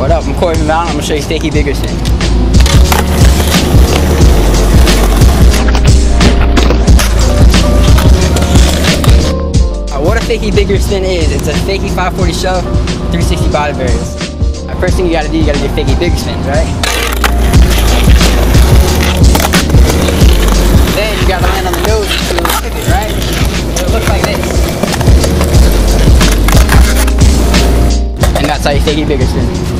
What up? I'm Cory from Valin. I'm gonna show you Fakie bigger spin. What a Fakie bigger spin is, it's a Fakie 540 shove, 360 body varials. First thing you gotta do, you gotta do Fakie bigger spins, right? Then you gotta land on the nose to pivot, right? So it looks like this. And that's how you Fakie bigger spin.